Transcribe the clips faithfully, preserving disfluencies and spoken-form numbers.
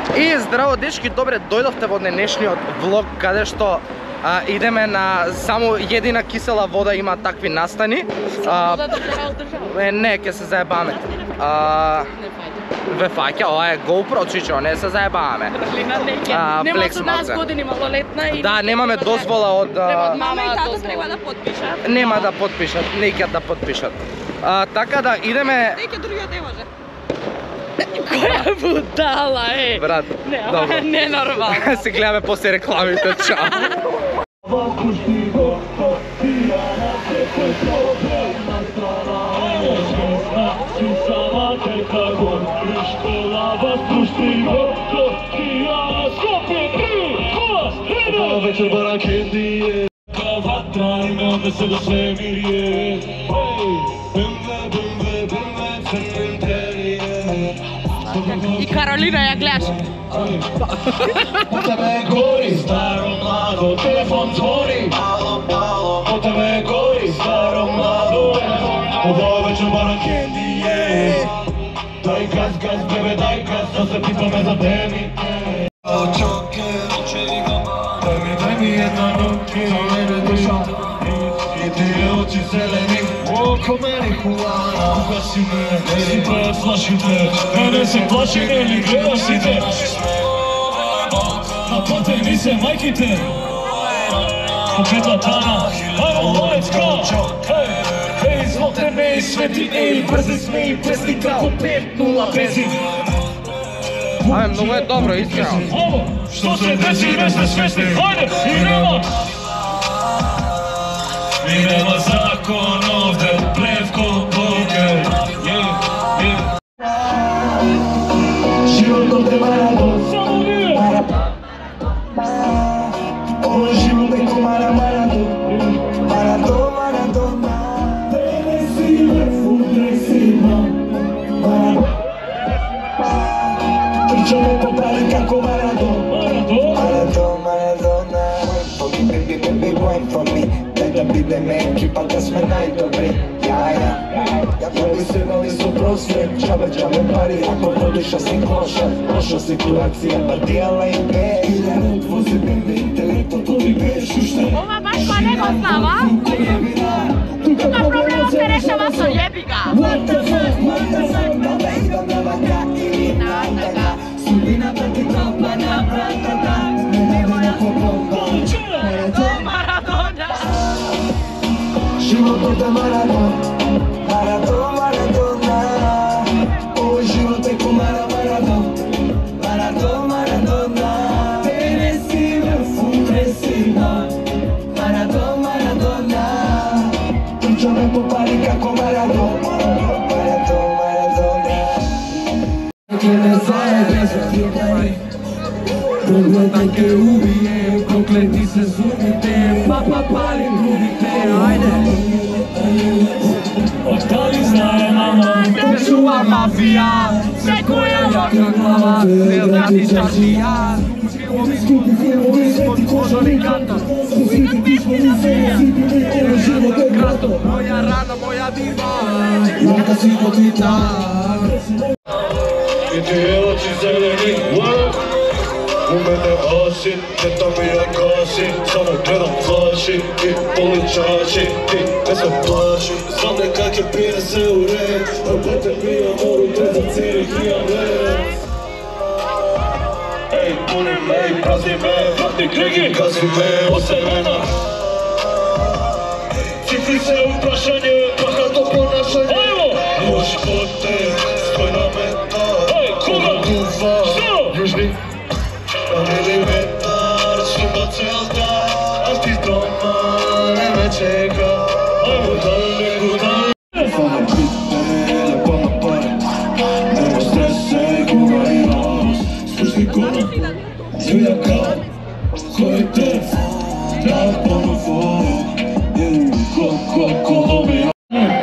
И здраво дечки, добре дојдовте во денешниот влог каде што а, идеме на само едина кисела вода има такви настани. А, е, не, ќе се заебаме. А, ве фаќа, ова е GoPro, чичо, не се заебаваме. А, нема со нас години малолетна и... Да, немаме дозвола од... Треба мама и тато треба да потпишат. Нема да потпишат, неќе да потпишат. А, така да идеме... Неќе другиот не може. Која будала е? Брат, не, добро. Не нормално. Се гледаме после рекламите, чао. Вечер баракендие, ватра имаме се до свемирие. Бимве, бимве, бимве, црпентерие. И Каролина ја гледаш. По тебе гори, старо младо, телефон звони. По тебе гори, старо младо, ова вечер баракендие. Дај газ, газ, бебе, дај газ, да се питаме за темите. Дай ми, дай ми една ноки, за мене душа. И тие очи зелени, око марихуана. Кога си мене, не си пеят флашите, мене се плаши, не ли гледаш сите. Напътени се майките, покетла тана, аймо, let's go! Ей, злоте ме и свети, ей, бързи сме и бързи, како пет нула бези. Ае, многу е добро, искрено. Што се деси, не сте свесни, ајде, и нема! И нема закон овде, плевко, покер, животот е маратон, само вие! Овој живот е ко маратон, маратон, маратон, пренеси ме, фудреси ме, маратон. Трчаме по пари како маратон, маратон, маратона. Baby, baby, wine for me. Дай да бидеме екипа, да сме најдобри. Ја, ја, ја прави се нали со просвет. Чабе, чабе пари, ако водиша си клоша. Лоша ситуација, бадијала и бе. Илерот вози бенде, интелектото ви бе шуште. Ова баш па не го знава. Тука проблемот се решава со јебига. What the fuck, what the fuck, да бе идам на вака или на така. Судината ти топа на вратата. Не моја попомба. Марадона. Животот е маратон, маратон, маратона. Овој живот е ко мара маратон, маратон, маратона. Тенеси ме, фудреси ме, маратон, маратона. Трчаме по пари како маратон, маратон, маратона. Гледа заебе за тие пари, погледај ке убие, проклети се зумите, папа пали грубите, ајде. Остали знае мама, ме чува мафија, секоја јака глава, не врати чаршија. Скупи филмови, под кожани кантон, скупи пишмо на сеја, овој живот е гратон, моја рана, моја дива, јака си потита. И тие очи зелени, у мене оси, тета ми ја гаси, само гледам флаши и поличаши, ти не се плаши, знам дека ќе пие се у ред, работе ми ја морите за Цирих и Амлет. Ей, пуни ме и празни ме, врати криги, гази ме, осемена. Цифри се упрашање, пахато понашање, лош поте, спојна мета, кога дува, јужни. Намили ветар, сумба целта, а ти дома не ме чека, ајмо далеку далеку. Телефона битне, лепо на пари, нема стресе, кога и радост, спушни кона, свида кава, кој телефон, да поново, ко, ко, коломија.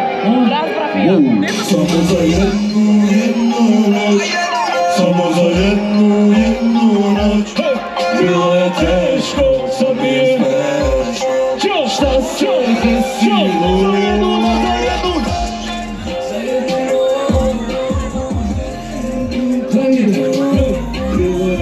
Само за едну, едну ноќ, само за едну, едну ноќ. Било е тешко, sad mi je smešno, šta se desilo? Za jednu, za jednu, za jednu, za jednu,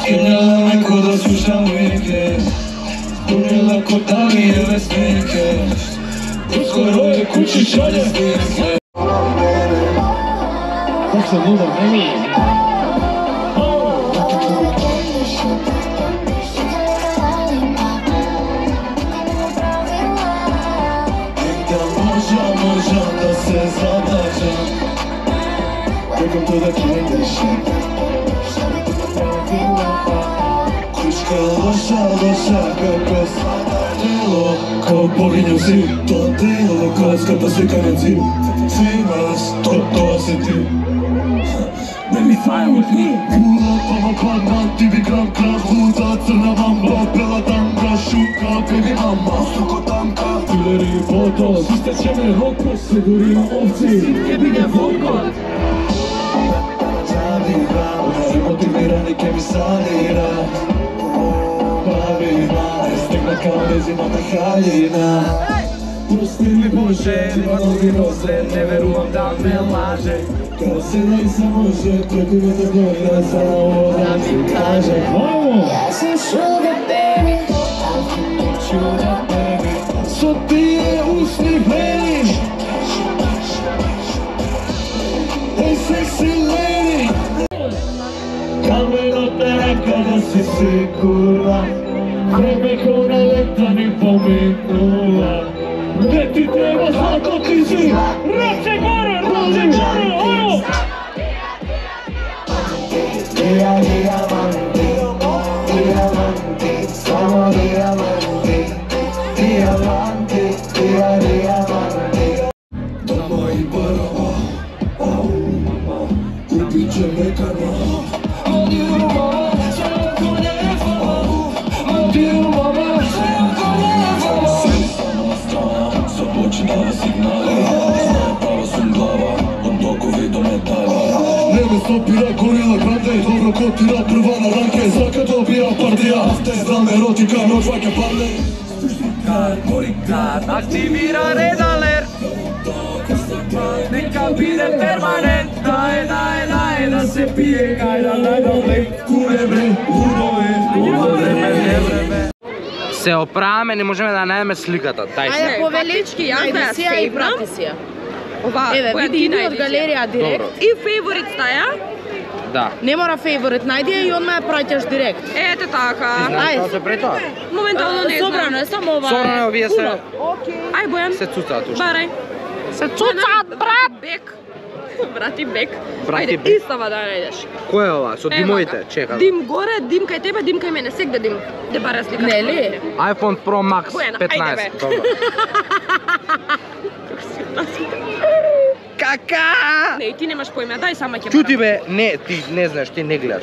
Skrenjala me ko da slušam weekend. Unijela ko da mi je vesmike. Uskoro je kući šalje snimke. Kako se luda meni? Možem da se zadađam. Čekam to da kreneš. Kućka loša, loša kako sladalo. Kao poginjam si to tijelo. Kraskata se kanacim. Svi nas, to, to si ti. Let me fire with me. Pula pava kvarna, ti bi gram kram. Huda crna mamba, bela tanka. Šuka, baby mama, struko tanka. Fileri foto, siste će me roko. Segurino ovci, jebi ga voko. Motivirani che mi salirà. Pavina, stigma kao nezimata haljina. Pusti mi Bože, ima nogi roze, ne verujem da me laže. Kao se da i se može, preko veta godina samo ovo da mi kaže. Vamo! Ja sam sugar baby, Sugar baby, so ti je usni baby. Hey sexy lady. Kameno te kada si sigurna. Vreme kao na leta ni pominula. Ne ti treba zlato ti si. Rače gore, rače gore, ono! Dia, diamanti, diamanti, samo diamanti, diamanti, dia, diamanti. Dama i barama, au, kupit će me karma. Modiru mama, sve oko njefa, modiru mama, sve oko njefa. Sama strana, započinava signale, znaje prava sum glava, od tokovi do metala. Neme stopira gorila grande, dobro kotira prva na ranke, svaka dobija partija. Znam erotika, noć vajke parne. Stižnikar, morikar, Aktivira red alert. Neka bude permanent. Daj, daj, daj, da se pije, kaj da daj da vlek. kure bre, urove, urove. Се оправаме, не можеме да најдеме сликата. Дај се. Ајде повелички, јас да ја си ја и сейвнам. прати си ја. Ова, Еве, која види ти иди од најдеш? галерија директ. Добро. И фейворит стаја. Да. Не мора фейворит, најди ја и одма ја праќаш директ. Ете така. Знаеш Ајде. што се пре тоа? Моментално не знам. Собрано е само ова. Собрано е, овие се Ај Бојан, се цуцаат уште. барај. Се цуцаат, брат. Бек. Брати бек. Брати Ајде, бек. истава да најдеш. Кој е ова? Со Е, димовите? вака. Чека. Дим горе, дим кај тебе, дим кај мене, сегде дим. Де бара сликата. Нели? iPhone Pro Max Бојана, ајде, петнаесет. бе. Добро. Кака! Не, ти немаш поиме, дај сама ќе Чути бе, не, ти не знаеш, ти не гледаш.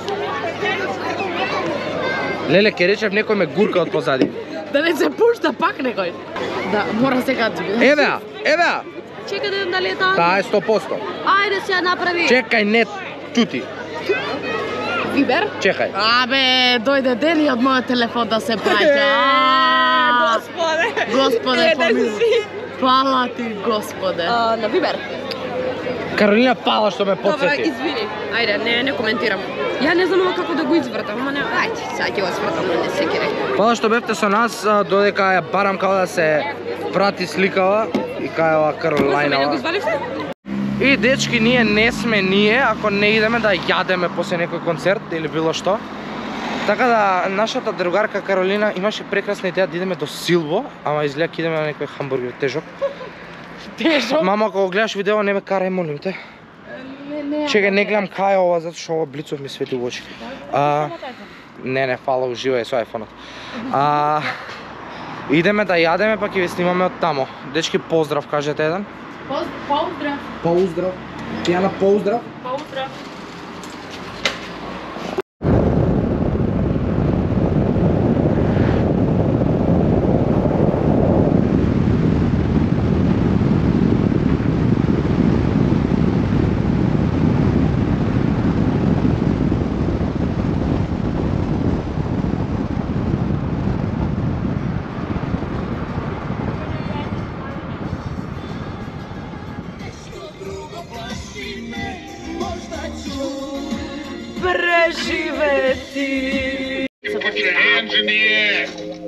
Леле, ке речев некој ме гурка од позади. Да не се пушта пак некој. Да, мора сега ти биде. Еве ја, еве ја. Чекај да видам дали е таа. Таа е сто проценти. Ајде се ја направи. Чекај, не, чути. Вибер. Чекај. Абе, дојде ден и од мојот телефон да се праќа. А, Господе. Господе, Еден помилуј. си. Фала ти, Господе. А, на Вибер. Каролина пала што ме Добра, потсети. извини. Ајде, не, не коментирам. Ја не знам како да го извртам, ама не, ајде, сега ќе го свртам, не се кире. Фала што бевте со нас, а, додека ја барам како да се прати сликава и кај ова Мене го Каролина. извадивте? И дечки, ние не сме ние ако не идеме да јадеме после некој концерт или било што. Така да, нашата другарка Каролина имаше прекрасна идеја да идеме до Силво, ама изгледа ќе идеме на некој хамбургер тежок. Тежок. Мама, ако го гледаш видео, не ме карај, молим те. Не, не. Чекај, не гледам кај е ова, затоа што ова блицов ми свети во очи. А, не, не, фала, уживај со айфонот. А, идеме да јадеме, па ќе ви снимаме од тамо. Дечки, поздрав, кажете еден. Поздрав. Поздрав. Тијана, поздрав. Поздрав. преживети. Put your hands in the air.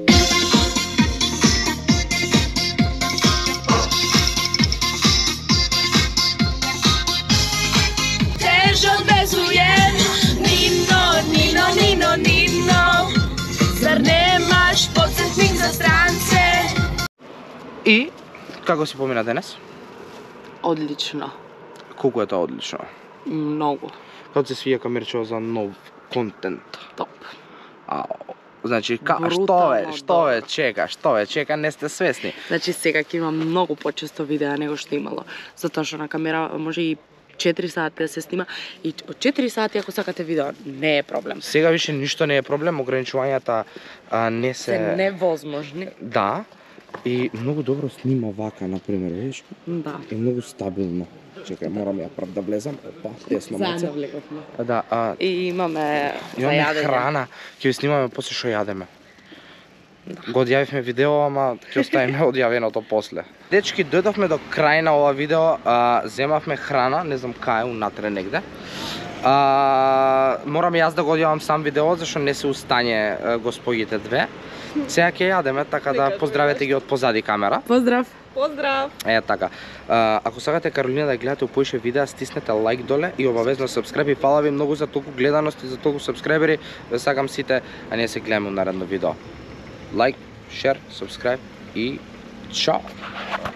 Тежо везуjem, Нино, Нино, Нино, Нино. Zar nemaš podsjetnik za strance? И како си помина денес? Одлично. Колку е тоа одлично? Многу. Како се свија Камирчево за нов контент? Топ. Ау. Значи, ка, што Брутално е, што е, добро. чека, што е, чека, не сте свесни. Значи сега ќе има многу почесто видеа него што имало. Затоа што на камера може и четири сати да се снима и од четири сати ако сакате видео не е проблем. Сега више ништо не е проблем, ограничувањата а, не се... Се невозможни. Да, и многу добро снима вака, например, видиш? Да. И многу стабилно. Чекај, морам ја прв да влезам. Опа, тесно маце. Заедно влеговме. Да, а, И имаме за имаме јадење. храна, ќе ви снимаме после што јадеме. Го одјавивме видео, ама ќе оставиме одјавеното после. Дечки, дојдовме до крај на ова видео, а, земавме храна, не знам кај, унатре негде. А, морам јас да го одјавам сам видео, зашто не се устање а, господите две. Сега ќе јадеме, така да поздравете ги од позади камера. Поздрав. Поздрав! Е така. А, ако сакате Каролина да гледате поише видеа, стиснете лайк доле и обавезно сабскрайб. И фала ви многу за толку гледаност и за толку сабскрайбери. Ве сакам сите, а ние се гледаме у наредно видео. Лайк, шер, сабскрайб и чао!